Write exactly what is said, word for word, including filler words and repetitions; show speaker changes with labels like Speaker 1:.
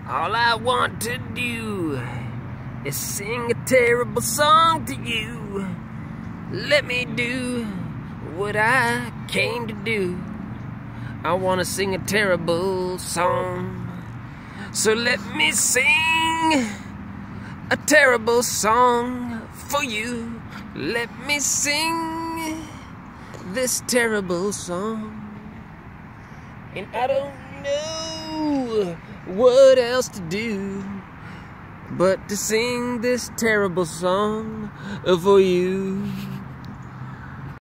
Speaker 1: All I want to do is sing a terrible song to you. Let me do what I came to do. I want to sing a terrible song. So let me sing a terrible song for you. Let me sing this terrible song. And I don't know what else to do but to sing this terrible song for you.